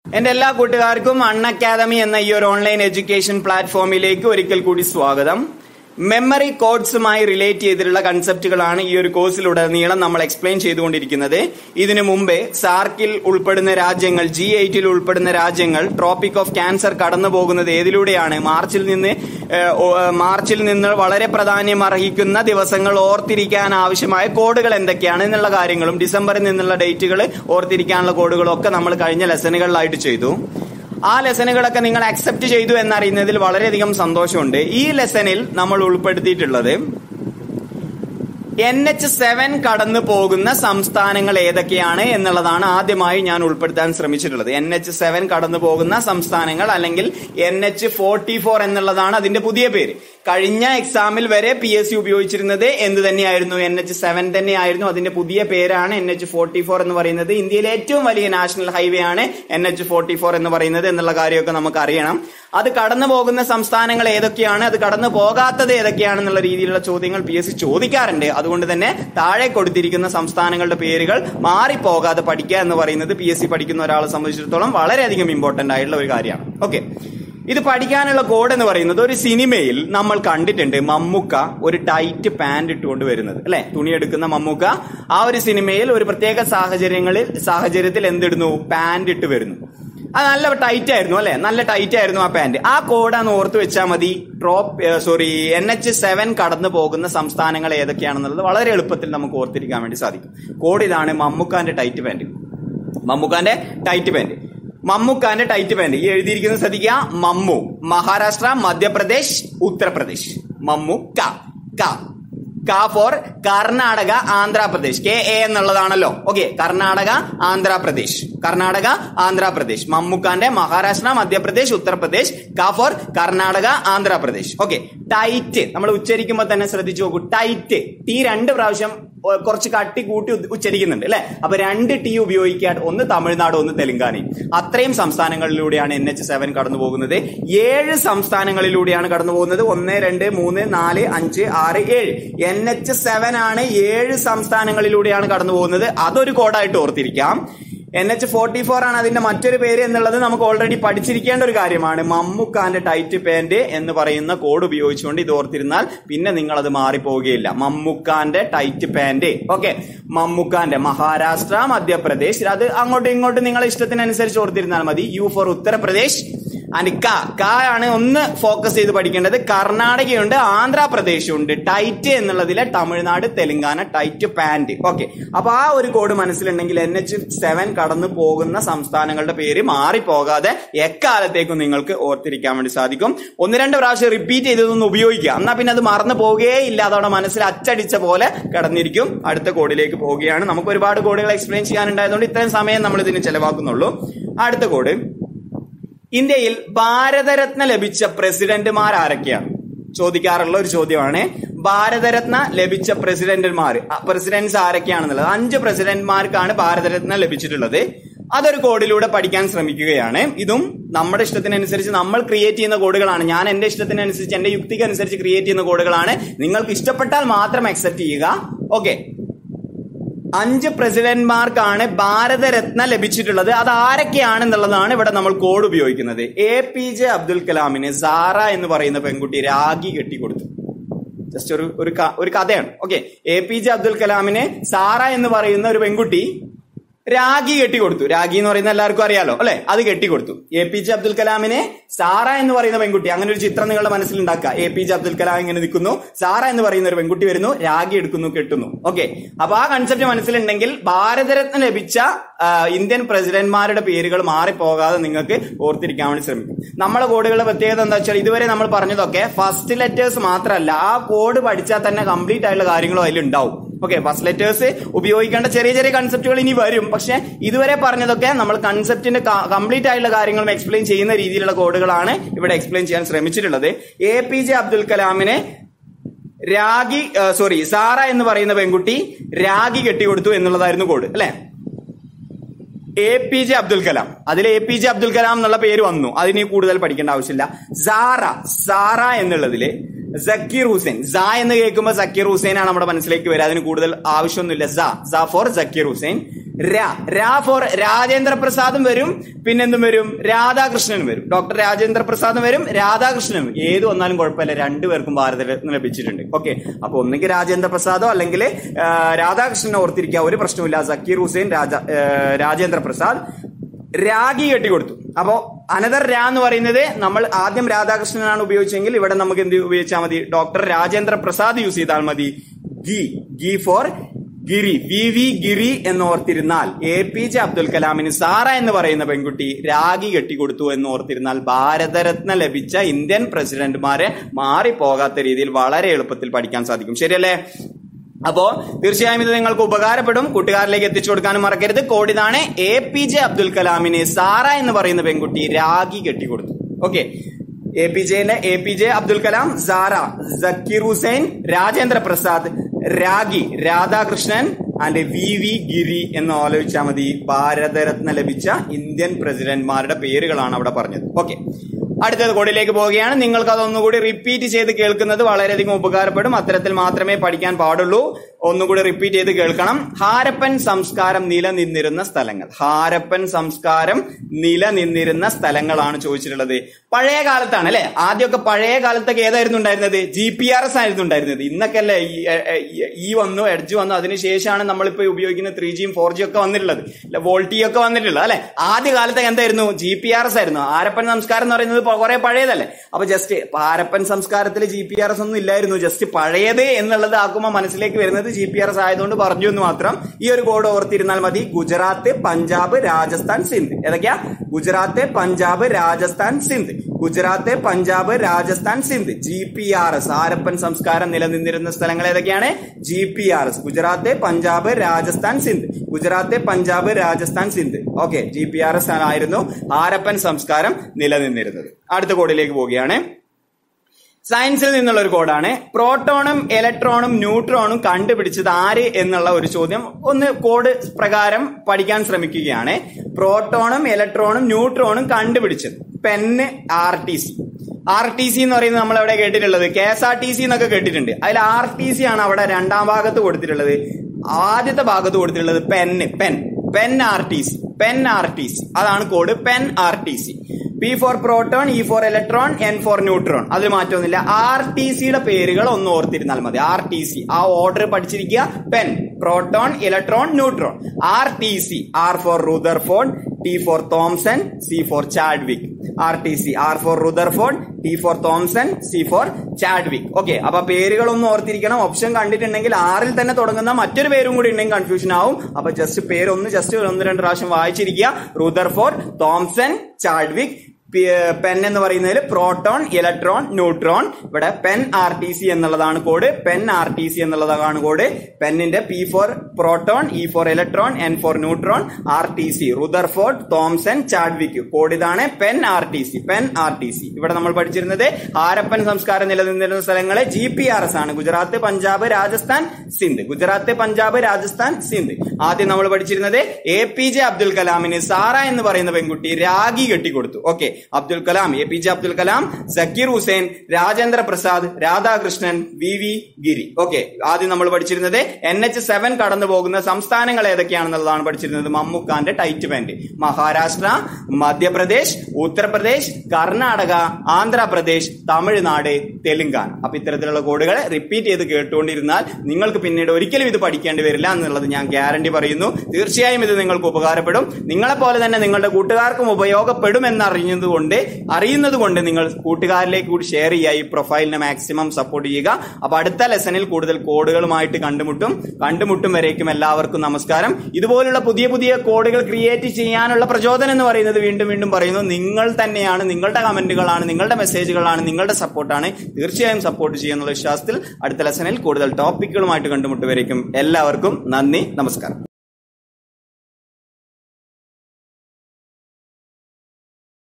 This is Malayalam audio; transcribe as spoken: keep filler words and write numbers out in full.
എന്റെ എല്ലാ കൂട്ടുകാർക്കും അൺ അക്കാദമി എന്ന ഈ ഒരു ഓൺലൈൻ എഡ്യൂക്കേഷൻ പ്ലാറ്റ്ഫോമിലേക്ക് ഒരിക്കൽ കൂടി സ്വാഗതം. മെമ്മറി കോഡ്സുമായി റിലേറ്റ് ചെയ്തിട്ടുള്ള കൺസെപ്റ്റുകളാണ് ഈ ഒരു കോഴ്സിലുടനീളം നമ്മൾ എക്സ്പ്ലെയിൻ ചെയ്തുകൊണ്ടിരിക്കുന്നത്. ഇതിനു മുമ്പേ സാർക്കിൽ ഉൾപ്പെടുന്ന രാജ്യങ്ങൾ, ജി എയ്റ്റിൽ ഉൾപ്പെടുന്ന രാജ്യങ്ങൾ ട്രോപ്പിക് ഓഫ് ക്യാൻസർ കടന്നു പോകുന്നത് ഏതിലൂടെയാണ്, മാർച്ചിൽ നിന്ന് മാർച്ചിൽ നിന്ന് വളരെ പ്രാധാന്യം അർഹിക്കുന്ന ദിവസങ്ങൾ ഓർത്തിരിക്കാൻ ആവശ്യമായ കോഡുകൾ എന്തൊക്കെയാണ് എന്നുള്ള കാര്യങ്ങളും ഡിസംബറിൽ നിന്നുള്ള ഡേറ്റുകൾ ഓർത്തിരിക്കാനുള്ള കോഡുകളും ഒക്കെ നമ്മൾ കഴിഞ്ഞ ലെസനുകളിലായിട്ട് ചെയ്തു. ആ ലെസനുകളൊക്കെ നിങ്ങൾ അക്സെപ്റ്റ് ചെയ്തു എന്നറിയുന്നതിൽ വളരെയധികം സന്തോഷമുണ്ട്. ഈ ലെസണിൽ നമ്മൾ ഉൾപ്പെടുത്തിയിട്ടുള്ളത് എൻ എച്ച് സെവൻ കടന്നു പോകുന്ന സംസ്ഥാനങ്ങൾ ഏതൊക്കെയാണ് എന്നുള്ളതാണ് ആദ്യമായി ഞാൻ ഉൾപ്പെടുത്താൻ ശ്രമിച്ചിട്ടുള്ളത്. എൻ എച്ച് സെവൻ കടന്നു പോകുന്ന സംസ്ഥാനങ്ങൾ, അല്ലെങ്കിൽ എൻ എച്ച് ഫോർട്ടി ഫോർ എന്നുള്ളതാണ് അതിന്റെ പുതിയ പേര്. കഴിഞ്ഞ എക്സാമിൽ വരെ പി എസ് സി ഉപയോഗിച്ചിരുന്നത് എന്ത് തന്നെയായിരുന്നു? എൻ എച്ച് സെവൻ തന്നെയായിരുന്നു. അതിന്റെ പുതിയ പേരാണ് എൻ എച്ച് ഫോർട്ടി ഫോർ എന്ന് പറയുന്നത്. ഇന്ത്യയിലെ ഏറ്റവും വലിയ നാഷണൽ ഹൈവേ ആണ് എൻ എച്ച് ഫോർട്ടി ഫോർ എന്ന് പറയുന്നത് എന്നുള്ള കാര്യമൊക്കെ നമുക്ക് അറിയണം. അത് കടന്നു പോകുന്ന സംസ്ഥാനങ്ങൾ ഏതൊക്കെയാണ്, അത് കടന്നു പോകാത്തത് ഏതൊക്കെയാണെന്നുള്ള രീതിയിലുള്ള ചോദ്യങ്ങൾ പി എസ് സി ചോദിക്കാറുണ്ട്. അതുകൊണ്ട് തന്നെ താഴെ കൊടുത്തിരിക്കുന്ന സംസ്ഥാനങ്ങളുടെ പേരുകൾ മാറിപ്പോകാതെ പഠിക്കുക എന്ന് പറയുന്നത് പി എസ് സി പഠിക്കുന്ന ഒരാളെ സംബന്ധിച്ചിടത്തോളം വളരെയധികം ഇമ്പോർട്ടന്റ് ആയിട്ടുള്ള ഒരു കാര്യമാണ്. ഓക്കെ, ഇത് പഠിക്കാനുള്ള കോഡ് എന്ന് പറയുന്നത് ഒരു സിനിമയിൽ നമ്മൾ കണ്ടിട്ടുണ്ട്. മമ്മൂക്ക ഒരു ടൈറ്റ് പാന്റ് ഇട്ടുകൊണ്ട് വരുന്നത്, അല്ലെ, തുണിയെടുക്കുന്ന മമ്മൂക്ക ആ ഒരു സിനിമയിൽ ഒരു പ്രത്യേക സാഹചര്യങ്ങളിൽ സാഹചര്യത്തിൽ എന്തിടുന്നു? പാന്റ് ഇട്ട് വരുന്നു. അത് നല്ല ടൈറ്റ് ആയിരുന്നു, അല്ലെ, നല്ല ടൈറ്റ് ആയിരുന്നു ആ പാന്റ്. ആ കോഡാന്ന് ഓർത്ത് വെച്ചാൽ മതി. ട്രോപ്പ് സോറി എൻ എച്ച് സെവൻ കടന്നു പോകുന്ന സംസ്ഥാനങ്ങൾ ഏതൊക്കെയാണെന്നുള്ളത് വളരെ എളുപ്പത്തിൽ നമുക്ക് ഓർത്തിരിക്കാൻ വേണ്ടി സാധിക്കും. കോഡ് ഇതാണ്: മമ്മൂക്കാന്റെ ടൈറ്റ് പാന്റ്. മമ്മൂക്കാന്റെ ടൈറ്റ് പാന്റ് മമ്മൂക്കാന്റെ ടൈറ്റ് പാന്റ് ഈ എഴുതിയിരിക്കുന്നത് ശ്രദ്ധിക്കുക. മമ്മു, മഹാരാഷ്ട്ര, മധ്യപ്രദേശ്, ഉത്തർപ്രദേശ്. മമ്മു ക ക ക for Karnataka, Andhra Pradesh. K A എന്നുള്ളതാണല്ലോ. ഓക്കെ, കർണാടക, ആന്ധ്രാപ്രദേശ്. കർണാടക, ആന്ധ്രാപ്രദേശ്. മമ്മൂക്കാന്റെ മഹാരാഷ്ട്ര, മധ്യപ്രദേശ്, ഉത്തർപ്രദേശ്. ക for Karnataka, Andhra Pradesh. Okay, tight നമ്മൾ ഉച്ചരിക്കുമ്പോൾ തന്നെ ശ്രദ്ധിച്ചു നോക്കൂ. ടൈറ്റ് ടി രണ്ട് പ്രാവശ്യം കുറച്ച് കട്ടി കൂട്ടി ഉച്ചരിക്കുന്നുണ്ട്, അല്ലെ? അപ്പൊ രണ്ട് ടി ഉപയോഗിക്കാൻ, ഒന്ന് തമിഴ്നാട്, ഒന്ന് തെലങ്കാനയും. അത്രയും സംസ്ഥാനങ്ങളിലൂടെയാണ് എൻ എച്ച് സെവൻ കടന്നു പോകുന്നത്. ഏഴ് സംസ്ഥാനങ്ങളിലൂടെയാണ് കടന്നു പോകുന്നത്. ഒന്ന്, രണ്ട്, മൂന്ന്, നാല്, അഞ്ച്, ആറ്, ഏഴ്. എൻ എച്ച് സെവൻ ആണ് ഏഴ് സംസ്ഥാനങ്ങളിലൂടെയാണ് കടന്നു പോകുന്നത്. അതൊരു കോഡായിട്ട് ഓർത്തിരിക്കാം. എൻ എച്ച് ഫോർട്ടി ഫോർ ആണ് അതിന്റെ മറ്റൊരു പേര് എന്നുള്ളത് നമുക്ക് ഓൾറെഡി പഠിച്ചിരിക്കേണ്ട ഒരു കാര്യമാണ്. മമ്മൂക്കാന്റെ ടൈറ്റ് പാന്റ് എന്ന് പറയുന്ന കോഡ് ഉപയോഗിച്ചുകൊണ്ട് ഇത് ഓർത്തിരുന്നാൽ പിന്നെ നിങ്ങൾ അത് മാറിപ്പോവുകയില്ല. മമ്മൂക്കാന്റെ ടൈറ്റ് പാന്റ്. ഓക്കെ, മമ്മൂക്കാന്റെ മഹാരാഷ്ട്ര, മധ്യപ്രദേശ്, അത് അങ്ങോട്ടും ഇങ്ങോട്ടും നിങ്ങളെ ഇഷ്ടത്തിനനുസരിച്ച് ഓർത്തിരുന്നാൽ മതി. യു ഫോർ ഉത്തർപ്രദേശ് ആൻഡ് ക ക ആണ് ഒന്ന് ഫോക്കസ് ചെയ്ത് പഠിക്കേണ്ടത്. കർണാടകയുണ്ട്, ആന്ധ്രാപ്രദേശ് ഉണ്ട്. ടൈറ്റ് എന്നുള്ളതിലെ Tamil Nadu, Telangana tight pant. Okay, അപ്പൊ ആ ഒരു കോഡ് മനസ്സിലുണ്ടെങ്കിൽ എൻ എച്ച് സെവൻ കടന്നു പോകുന്ന സംസ്ഥാനങ്ങളുടെ പേര് മാറിപ്പോകാതെ എക്കാലത്തേക്കും നിങ്ങൾക്ക് ഓർത്തിരിക്കാൻ വേണ്ടി സാധിക്കും. ഒന്ന് രണ്ട് പ്രാവശ്യം റിപ്പീറ്റ് ചെയ്തതൊന്ന് ഉപയോഗിക്കുക. എന്നാൽ പിന്നെ അത് മറന്നു പോകുകയേ ഇല്ല. അതോടെ മനസ്സിൽ അച്ചടിച്ച പോലെ കിടന്നിരിക്കും. അടുത്ത കോഡിലേക്ക് പോവുകയാണ്. നമുക്ക് ഒരുപാട് കോഡുകൾ എക്സ്പ്ലെയിൻ ചെയ്യാനുണ്ടായതുകൊണ്ട് ഇത്രയും സമയം നമ്മൾ ഇതിന് ചെലവാക്കുന്നുള്ളൂ. അടുത്ത കോഡ്: ഇന്ത്യയിൽ ഭാരതരത്ന ലഭിച്ച പ്രസിഡന്റുമാർ ആരൊക്കെയാണ്? ചോദിക്കാറുള്ള ഒരു ചോദ്യമാണ്. ഭാരതരത്ന ലഭിച്ച പ്രസിഡന്റുമാർ പ്രസിഡന്റ്സ് ആരൊക്കെയാണെന്നുള്ളത്. അഞ്ച് പ്രസിഡന്റ്മാർക്കാണ് ഭാരതരത്ന ലഭിച്ചിട്ടുള്ളത്. അതൊരു കോഡിലൂടെ പഠിക്കാൻ ശ്രമിക്കുകയാണ്. ഇതും നമ്മുടെ ഇഷ്ടത്തിനനുസരിച്ച് നമ്മൾ ക്രിയേറ്റ് ചെയ്യുന്ന കോഡുകളാണ്. ഞാൻ എന്റെ ഇഷ്ടത്തിനനുസരിച്ച്, എന്റെ യുക്തിക്ക് അനുസരിച്ച് ക്രിയേറ്റ് ചെയ്യുന്ന കോഡുകളാണ്. നിങ്ങൾക്ക് ഇഷ്ടപ്പെട്ടാൽ മാത്രം അക്സെപ്റ്റ് ചെയ്യുക. ഓക്കെ, അഞ്ച് പ്രസിഡന്റ്മാർക്കാണ് ഭാരതരത്ന ലഭിച്ചിട്ടുള്ളത്. അത് ആരൊക്കെയാണെന്നുള്ളതാണ് ഇവിടെ നമ്മൾ കോഡ് ഉപയോഗിക്കുന്നത്. എ പി ജെ അബ്ദുൽ കലാമിന് സാറ എന്ന് പറയുന്ന പെൺകുട്ടി രാഖി കെട്ടിക്കൊടുത്തു. ജസ്റ്റ് ഒരു ഒരു കഥയാണ്. Okay, A P J Abdul കലാമിന് സാറ എന്ന് പറയുന്ന ഒരു പെൺകുട്ടി രാഖി കെട്ടിക്കൊടുത്തു. രാഖി എന്ന് പറയുന്ന എല്ലാവർക്കും അറിയാലോ, അല്ലെ? അത് കെട്ടിക്കൊടുത്തു. എ പി ജെ അബ്ദുൽ കലാമിനെ സാറ എന്ന് പറയുന്ന പെൺകുട്ടി, അങ്ങനെ ഒരു ചിത്രം നിങ്ങളുടെ മനസ്സിലുണ്ടാക്കുക. A P J Abdul Kalam ഇങ്ങനെ നിൽക്കുന്നു, സാറ എന്ന് പറയുന്ന ഒരു പെൺകുട്ടി വരുന്നു, രാഖി എടുക്കുന്നു, കെട്ടുന്നു. ഓക്കെ, അപ്പൊ ആ കൺസെപ്റ്റ് മനസ്സിലുണ്ടെങ്കിൽ ഭാരതരത്ന ലഭിച്ച ഇന്ത്യൻ പ്രസിഡന്റ്മാരുടെ പേരുകൾ മാറിപ്പോകാതെ നിങ്ങൾക്ക് ഓർത്തിരിക്കാൻ വേണ്ടി ശ്രമിക്കും. നമ്മളെ കോഡുകളുടെ പ്രത്യേകത എന്താ വെച്ചാൽ ഇതുവരെ നമ്മൾ പറഞ്ഞതൊക്കെ ഫസ്റ്റ് ലെറ്റേഴ്സ് മാത്രമല്ല, ആ കോഡ് പഠിച്ചാൽ തന്നെ കംപ്ലീറ്റ് ആയിട്ടുള്ള കാര്യങ്ങളും അതിലുണ്ടാവും. ഓക്കെ, ഫസ്റ്റ് ലെറ്റേഴ്സ് ഉപയോഗിക്കേണ്ട ചെറിയ ചെറിയ കൺസെപ്റ്റുകൾ ഇനി വരും. പക്ഷെ ഇതുവരെ പറഞ്ഞതൊക്കെ നമ്മൾ കൺസെപ്റ്റിന്റെ കംപ്ലീറ്റ് ആയിട്ടുള്ള കാര്യങ്ങളും എക്സ്പ്ലെയിൻ ചെയ്യുന്ന രീതിയിലുള്ള കോഡുകളാണ് ഇവിടെ എക്സ്പ്ലെയിൻ ചെയ്യാൻ ശ്രമിച്ചിട്ടുള്ളത്. എ പി ജെ അബ്ദുൽ കലാമിനെ രാഖി സോറി സാറ എന്ന് പറയുന്ന പെൺകുട്ടി രാഖി കെട്ടിക്കൊടുത്തു എന്നുള്ളതായിരുന്നു കോഡ്, അല്ലെ? A P J Abdul Kalam, അതിൽ A P J Abdul Kalam എന്നുള്ള പേര് വന്നു. അതിന് കൂടുതൽ പഠിക്കേണ്ട ആവശ്യമില്ല. സാറ സാറ എന്നുള്ളതില് സക്കീർ ഹുസൈൻ, സ എന്ന് കേൾക്കുമ്പോൾ സക്കീർ ഹുസൈൻ ആണ് നമ്മുടെ മനസ്സിലേക്ക് വരിക. അതിന് കൂടുതൽ ആവശ്യമൊന്നുമില്ല. സ സ ഫോർ സക്കീർ ഹുസൈൻ. രാ രാ ഫോർ രാജേന്ദ്ര പ്രസാദും വരും, പിന്നെന്തും വരും, രാധാകൃഷ്ണനും വരും. ഡോക്ടർ രാജേന്ദ്ര പ്രസാദും വരും, രാധാകൃഷ്ണനും വരും. ഏത് വന്നാലും കുഴപ്പമില്ല, രണ്ടുപേർക്കും ഭാരതരത്ന ലഭിച്ചിട്ടുണ്ട്. ഓക്കെ, അപ്പൊ ഒന്നെങ്കിൽ രാജേന്ദ്ര പ്രസാദോ അല്ലെങ്കിൽ രാധാകൃഷ്ണനെ ഓർത്തിരിക്കുക, ഒരു പ്രശ്നമില്ല. സക്കീർ ഹുസൈൻ, രാജ രാജേന്ദ്ര പ്രസാദ്. രാഗി കെട്ടിക്കൊടുത്തു. അപ്പോ അനദർ രാ എന്ന് പറയുന്നത് നമ്മൾ ആദ്യം രാധാകൃഷ്ണനാണ് ഉപയോഗിച്ചെങ്കിൽ ഇവിടെ നമുക്ക് എന്ത് ഉപയോഗിച്ചാൽ മതി, ഡോക്ടർ രാജേന്ദ്ര പ്രസാദ് യൂസ് ചെയ്താൽ മതി. ഗി ഗി for Giri, V V Giri എന്ന് ഓർത്തിരുന്നാൽ, എ പി ജെ അബ്ദുൽ കലാമിന് സാറ എന്ന് പറയുന്ന പെൺകുട്ടി രാഗി കെട്ടിക്കൊടുത്തു എന്ന് ഓർത്തിരുന്നാൽ ഭാരതരത്ന ലഭിച്ച ഇന്ത്യൻ പ്രസിഡന്റുമാരെ മാറിപ്പോകാത്ത രീതിയിൽ വളരെ എളുപ്പത്തിൽ പഠിക്കാൻ സാധിക്കും. ശരിയല്ലേ? അപ്പോ തീർച്ചയായും ഇത് നിങ്ങൾക്ക് ഉപകാരപ്പെടും. കൂട്ടുകാരിലേക്ക് എത്തിച്ചു കൊടുക്കാനും മറക്കരുത്. കോഡ് ഇതാണ്, എ പി ജെ അബ്ദുൽ കലാമിന് സാറ എന്ന് പറയുന്ന പെൺകുട്ടി രാഗി കെട്ടിക്കൊടുത്തു. ഓക്കെ, എ പി ജെയിലെ A P J Abdul Kalam, Sara, Zakir Hussain, Rajendra Prasad, രാഗി, Radhakrishnan and V V Giri എന്ന് ആലോചിച്ചാൽ മതി. ഭാരതരത്ന ലഭിച്ച ഇന്ത്യൻ പ്രസിഡന്റ്മാരുടെ പേരുകളാണ് അവിടെ പറഞ്ഞത്. ഓക്കെ, അടുത്തത് കോഡിലേക്ക് പോവുകയാണ്. നിങ്ങൾക്ക് അതൊന്നുകൂടി റിപ്പീറ്റ് ചെയ്ത് കേൾക്കുന്നത് വളരെയധികം ഉപകാരപ്പെടും. അത്തരത്തിൽ മാത്രമേ പഠിക്കാൻ പാടുള്ളൂ. ഒന്നുകൂടി റിപ്പീറ്റ് ചെയ്ത് കേൾക്കണം. ഹാരപ്പൻ സംസ്കാരം നിലനിന്നിരുന്ന സ്ഥലങ്ങൾ. ഹാരപ്പൻ സംസ്കാരം നിലനിന്നിരുന്ന സ്ഥലങ്ങളാണ് ചോദിച്ചിട്ടുള്ളത്. പഴയ കാലത്താണ് അല്ലെ? ആദ്യമൊക്കെ പഴയ കാലത്തൊക്കെ ഏതായിരുന്നു ഉണ്ടായിരുന്നത്? ജി പി ആർ എസ് ആയിരുന്നു ഉണ്ടായിരുന്നത്. ഇന്നൊക്കെ അല്ലേ ഈ വന്നു, എഡ്ജ് വന്നു, അതിനുശേഷമാണ് നമ്മളിപ്പോ ഉപയോഗിക്കുന്ന ത്രീ ജിയും ഫോർ ജി ഒക്കെ വന്നിട്ടുള്ളത്, വോൾട്ടി ഒക്കെ വന്നിട്ടുള്ളത് അല്ലെ? ആദ്യ കാലത്തൊക്കെ എന്തായിരുന്നു? ജി പി ആർ എസ് ആയിരുന്നു. ഹാരപ്പൻ സംസ്കാരം എന്ന് പറയുന്നത് കുറെ പഴയതല്ലേ? അപ്പൊ ജസ്റ്റ് ഹാരപ്പൻ സംസ്കാരത്തിൽ ജി പി ആർ എസ് ഒന്നും ഇല്ലായിരുന്നു. ജസ്റ്റ് പഴയത് എന്നുള്ളത് ആക്കുമ്പോൾ മനസ്സിലേക്ക് വരുന്നത് ജി പി ആർ എസ് ആയതുകൊണ്ട് പറഞ്ഞു എന്ന് മാത്രം. ഈ ഒരു കോഡ് ഓർത്തിരുന്നാൽ മതി. ഗുജറാത്ത്, പഞ്ചാബ്, രാജസ്ഥാൻ, സിന്ധ്. ഏതൊക്കെയാ? Gujarat, Punjab, Rajasthan, Sindh. Gujarat, Punjab, Rajasthan, Sindh. G P R S, Harappan സംസ്കാരം നിലനിന്നിരുന്ന സ്ഥലങ്ങൾ ഏതൊക്കെയാണ്? G P R S. Gujarat, Punjab, Rajasthan, Sindh. Gujarat, Punjab, Rajasthan, Sindh. Okay, G P R S ആയിരുന്നു ഹാരപ്പൻ സംസ്കാരം നിലനിന്നിരുന്നത്. അടുത്ത കോഡിലേക്ക് പോവുകയാണ്. സയൻസിൽ നിന്നുള്ള ഒരു കോഡാണ്. പ്രോട്ടോണും ഇലക്ട്രോണും ന്യൂട്രോണും കണ്ടുപിടിച്ചത് ആര് എന്നുള്ള ഒരു ചോദ്യം ഒന്ന് കോഡ് പ്രകാരം പഠിക്കാൻ ശ്രമിക്കുകയാണ്. പ്രോട്ടോണും ഇലക്ട്രോണും ന്യൂട്രോണും കണ്ടുപിടിച്ചത് പെന്ന് R T C. R T C എന്ന് പറയുന്നത് നമ്മൾ എവിടെ കേട്ടിട്ടുള്ളത്? K S R T C എന്നൊക്കെ കേട്ടിട്ടുണ്ട്. അതിൽ ആർ ടി സി ആണ് അവിടെ രണ്ടാം ഭാഗത്ത് കൊടുത്തിട്ടുള്ളത്. ആദ്യത്തെ ഭാഗത്ത് കൊടുത്തിട്ടുള്ളത് പെന്ന്, pen pen R T C, pen R T C. അതാണ് code, pen R T C. P for proton, E for electron, N for neutron. അതിൽ മാറ്റമൊന്നുമില്ല. ആർ ടി സിയുടെ പേരുകൾ ഒന്ന് ഓർത്തിരുന്നാൽ മതി. ആർ ടി സി ആ ഓർഡർ പഠിച്ചിരിക്കുക. Pen, proton, electron, neutron. R T C, R for Rutherford, T for Thomson, C for Chadwick. R T C, R for Rutherford, T for Thomson, C for Chadwick. Okay, അപ്പൊ പേരുകളൊന്നും ഓർത്തിരിക്കണം. ഓപ്ഷൻ കണ്ടിട്ടുണ്ടെങ്കിൽ ആറിൽ തന്നെ തുടങ്ങുന്ന മറ്റൊരു പേരും കൂടി ഉണ്ടെങ്കിൽ കൺഫ്യൂഷൻ ആവും. അപ്പൊ ജസ്റ്റ് പേരൊന്ന് ജസ്റ്റ് ഒന്ന് രണ്ട് പ്രാവശ്യം വായിച്ചിരിക്കുക. Rutherford, Thomson, Chadwick. പെൻ എന്ന് പറയുന്നതിൽ പ്രോട്ടോൺ, ഇലക്ട്രോൺ, ന്യൂട്രോൺ. ഇവിടെ പെൻ ആർ ടി സി എന്നുള്ളതാണ് code. Pen R T C എന്നുള്ളതാണ് കോഡ്. പെന്നിന്റെ P for proton, E for electron, N for neutron, R T C, Rutherford, Thomson, Chadwick. Code ഇതാണ്, pen R T C, pen R T C. ഇവിടെ നമ്മൾ പഠിച്ചിരുന്നത് ഹാരപ്പൻ സംസ്കാരം നിലനിന്നിരുന്ന സ്ഥലങ്ങളെ ജി പി ആർ എസ് ആണ്. ഗുജറാത്ത്, പഞ്ചാബ്, രാജസ്ഥാൻ, സിന്ധ്. ഗുജറാത്ത്, പഞ്ചാബ്, രാജസ്ഥാൻ, സിന്ധ്. ആദ്യം നമ്മൾ പഠിച്ചിരുന്നത് എ പി ജെ അബ്ദുൽ കലാമിന് സാറ എന്ന് പറയുന്ന പെൺകുട്ടി രാഗി കെട്ടിക്കൊടുത്തു. Okay, Abdul Kalam, A P J Abdul Kalam, Zakir Hussain, Rajendra Prasad, Radhakrishnan, V V Giri. Okay, ആദ്യം നമ്മൾ പഠിച്ചിരുന്നത് എൻ എച്ച് സെവൻ കടന്നു പോകുന്ന സംസ്ഥാനങ്ങൾ ഏതൊക്കെയാണെന്നുള്ളതാണ് പഠിച്ചിരുന്നത്. മമ്മൂക്കാന്റെ ടൈറ്റ് പാന്റ്. മഹാരാഷ്ട്ര, മധ്യപ്രദേശ്, ഉത്തർപ്രദേശ്, കർണാടക, ആന്ധ്രാപ്രദേശ്, തമിഴ്നാട്, തെലുങ്കാന. അപ്പൊ ഇത്തരത്തിലുള്ള കോഡുകൾ റിപ്പീറ്റ് ചെയ്ത് കേട്ടുകൊണ്ടിരുന്നാൽ നിങ്ങൾക്ക് പിന്നീട് ഒരിക്കലും ഇത് പഠിക്കേണ്ടി വരില്ല എന്നുള്ളത് ഞാൻ ഗ്യാരണ്ടി പറയുന്നു. തീർച്ചയായും ഇത് നിങ്ങൾക്ക് ഉപകാരപ്പെടും. നിങ്ങളെ പോലെ തന്നെ നിങ്ങളുടെ കൂട്ടുകാർക്കും ഉപയോഗപ്പെടും എന്നറിഞ്ഞതുകൊണ്ട് അറിയുന്നത് കൊണ്ട് നിങ്ങൾ കൂട്ടുകാരിലേക്ക് കൂടി ഷെയർ ചെയ്യുക. ഈ പ്രൊഫൈലിനെ മാക്സിമം സപ്പോർട്ട് ചെയ്യുക. അപ്പൊ അടുത്ത ലെസണിൽ കൂടുതൽ കോഡുകളുമായിട്ട് കണ്ടുമുട്ടും കണ്ടുമുട്ടും വരേക്കും എല്ലാവർക്കും നമസ്കാരം. ഇതുപോലുള്ള പുതിയ പുതിയ കോഡുകൾ ക്രിയേറ്റ് ചെയ്യാനുള്ള പ്രചോദനം എന്ന് പറയുന്നത് വീണ്ടും വീണ്ടും പറയുന്നു നിങ്ങൾ തന്നെയാണ്. നിങ്ങളുടെ കമന്റുകളാണ്, നിങ്ങളുടെ മെസ്സേജുകളാണ്, നിങ്ങളുടെ സപ്പോർട്ടാണ്. തീർച്ചയായും സപ്പോർട്ട് ചെയ്യുന്നുള്ള വിശ്വാസത്തിൽ അടുത്ത ലെസണിൽ കൂടുതൽ ടോപ്പിക്കുകളുമായിട്ട് കണ്ടുമുട്ടും വരേക്കും എല്ലാവർക്കും നന്ദി, നമസ്കാരം.